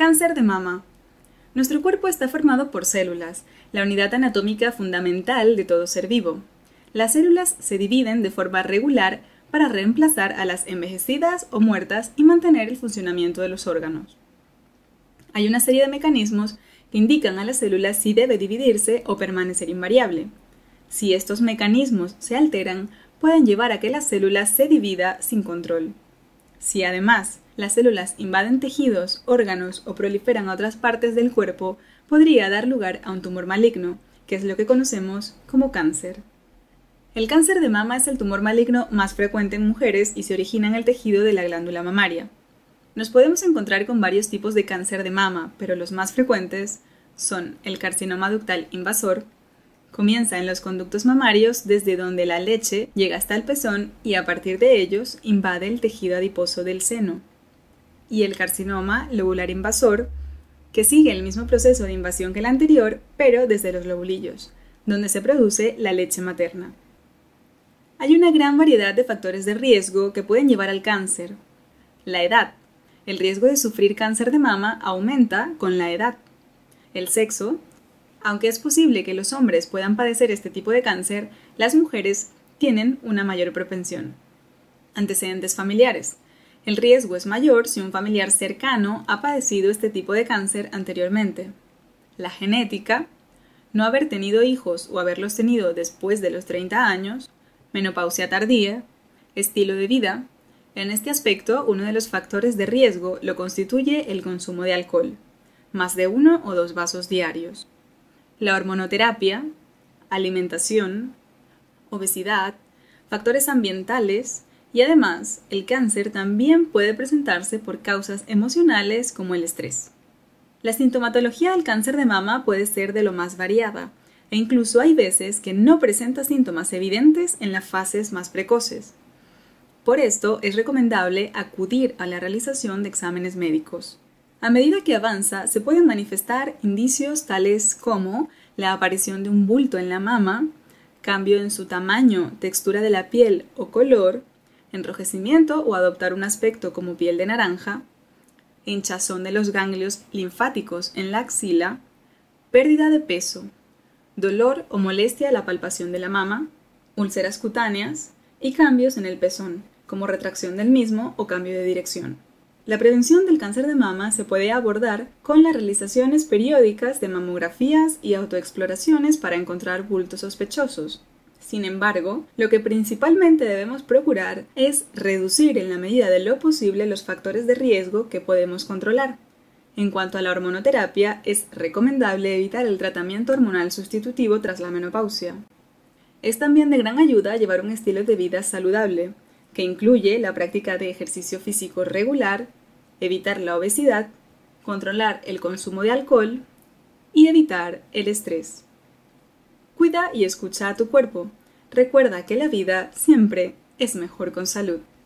Cáncer de mama. Nuestro cuerpo está formado por células, la unidad anatómica fundamental de todo ser vivo. Las células se dividen de forma regular para reemplazar a las envejecidas o muertas y mantener el funcionamiento de los órganos. Hay una serie de mecanismos que indican a la célula si debe dividirse o permanecer invariable. Si estos mecanismos se alteran, pueden llevar a que la célula se divida sin control. Si además las células invaden tejidos, órganos o proliferan a otras partes del cuerpo, podría dar lugar a un tumor maligno, que es lo que conocemos como cáncer. El cáncer de mama es el tumor maligno más frecuente en mujeres y se origina en el tejido de la glándula mamaria. Nos podemos encontrar con varios tipos de cáncer de mama, pero los más frecuentes son el carcinoma ductal invasor. Comienza en los conductos mamarios desde donde la leche llega hasta el pezón y a partir de ellos invade el tejido adiposo del seno. Y el carcinoma lobular invasor, que sigue el mismo proceso de invasión que el anterior, pero desde los lobulillos, donde se produce la leche materna. Hay una gran variedad de factores de riesgo que pueden llevar al cáncer. La edad. El riesgo de sufrir cáncer de mama aumenta con la edad. El sexo. Aunque es posible que los hombres puedan padecer este tipo de cáncer, las mujeres tienen una mayor propensión. Antecedentes familiares. El riesgo es mayor si un familiar cercano ha padecido este tipo de cáncer anteriormente. La genética. No haber tenido hijos o haberlos tenido después de los 30 años. Menopausia tardía. Estilo de vida. En este aspecto, uno de los factores de riesgo lo constituye el consumo de alcohol, más de 1 o 2 vasos diarios. La hormonoterapia, alimentación, obesidad, factores ambientales y además el cáncer también puede presentarse por causas emocionales como el estrés. La sintomatología del cáncer de mama puede ser de lo más variada e incluso hay veces que no presenta síntomas evidentes en las fases más precoces. Por esto es recomendable acudir a la realización de exámenes médicos. A medida que avanza, se pueden manifestar indicios tales como la aparición de un bulto en la mama, cambio en su tamaño, textura de la piel o color, enrojecimiento o adoptar un aspecto como piel de naranja, hinchazón de los ganglios linfáticos en la axila, pérdida de peso, dolor o molestia a la palpación de la mama, úlceras cutáneas y cambios en el pezón, como retracción del mismo o cambio de dirección. La prevención del cáncer de mama se puede abordar con las realizaciones periódicas de mamografías y autoexploraciones para encontrar bultos sospechosos. Sin embargo, lo que principalmente debemos procurar es reducir en la medida de lo posible los factores de riesgo que podemos controlar. En cuanto a la hormonoterapia, es recomendable evitar el tratamiento hormonal sustitutivo tras la menopausia. Es también de gran ayuda llevar un estilo de vida saludable, que incluye la práctica de ejercicio físico regular, evitar la obesidad, controlar el consumo de alcohol y evitar el estrés. Cuida y escucha a tu cuerpo. Recuerda que la vida siempre es mejor con salud.